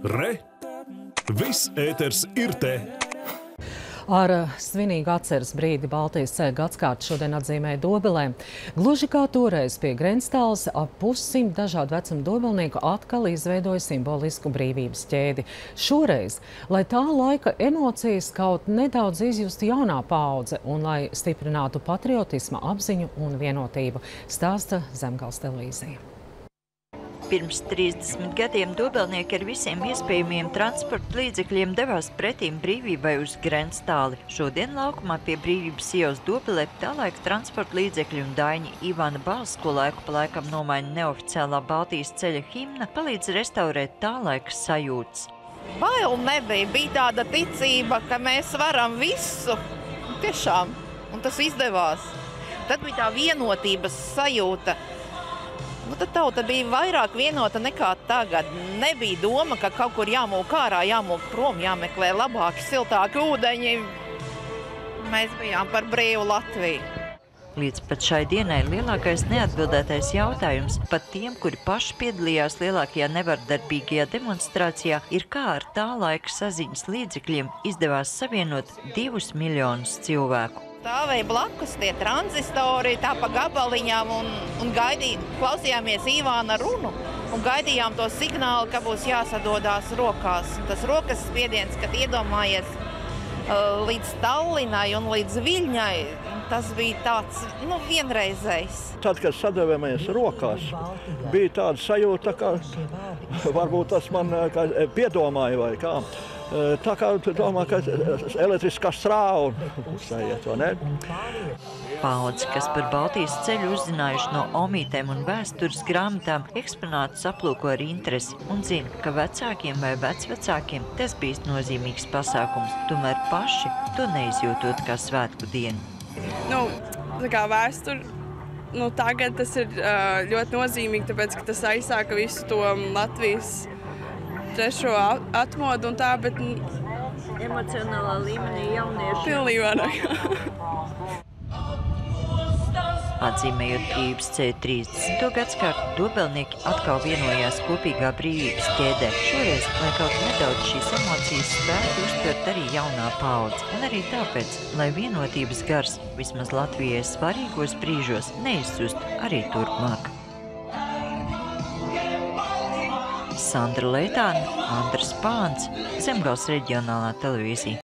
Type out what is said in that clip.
Re! Viss ēters ir te! Ar svinīgu atceres brīdi Baltijas ceļa gadskārtu šodien atzīmē Dobelē. Gluži kā toreiz pie Grenstāles ap 100 dažādu vecumu dobelnieku atkal izveidoja simbolisku brīvības ķēdi. Šoreiz, lai tā laika emocijas kaut nedaudz izjustu jaunā paudze un lai stiprinātu patriotisma apziņu un vienotību, stāsta Zemgales televīzija. Pirms 30 gadiem dobelnieki ar visiem iespējamiem transporta līdzekļiem devās pretīm brīvībai uz Grenstāli. Šodien laukumā pie Brīvības ielas Dobelē tālaika transporta līdzekļi un Daiņa Ivana balss, ko laiku pa laikam nomaina neoficiālā Baltijas ceļa himna, palīdz restaurēt tālaika sajūtas. Bail nebija, bija tāda ticība, ka mēs varam visu, tiešām, un tas izdevās. Tad bija tā vienotības sajūta. Tad tauta bija vairāk vienota nekā tagad. Nebija doma, ka kaut kur jāmūk ārā, jāmūk prom, jāmeklē labāki, siltāki ūdeņi. Mēs bijām par brīvu Latviju. Līdz pat šai dienai lielākais neatbildētais jautājums pat tiem, kuri paši piedalījās lielākajā nevardarbīgajā demonstrācijā, ir kā ar tā laika saziņas līdzekļiem izdevās savienot 2 miljonus cilvēku. Stāvēja blakus tie tranzistori, tā pa gabaliņām un klausījāmies Ivāna runu un gaidījām to signālu, ka būs jāsadodās rokās. Tas rokas spiediens, kad iedomājies līdz Tallinai un līdz Viļņai, tas bija tāds, vienreizējs. Tad, kad sadevāmies rokās, bija tāda sajūta, ka varbūt tas man piedomāja vai kā. Tā kā domā, ka elektriskā strāva uzsājiet, vai ne? Paudze, kas par Baltijas ceļu uzzinājuši no omītēm un vēstures grāmatām, eksponātus aplūko ar interesi un zina, ka vecākiem vai vecvecākiem tas bijis nozīmīgs pasākums, tomēr paši to neizjūtot kā svētku dienu. Tā kā vēsture, tagad tas ir ļoti nozīmīgi, tāpēc, ka tas aizsāka visu to Latvijas trešo atmodu un tā, bet emocionālā līmenī jaunieši pilnībā. Atzīmējot Brīvības ceļa 30. gadskārtu, dobelnieki atkal vienojās kopīgā brīvības ķēdē. Šoreiz, lai kaut nedaudz šīs emocijas spētu uztvert arī jaunā paudze. Un arī tāpēc, lai vienotības gars vismaz Latvijai svarīgos brīžos neizsust arī turpmāk. Sandra Leitāne, Andris Pāns, Zemgales reģionālā televīzija.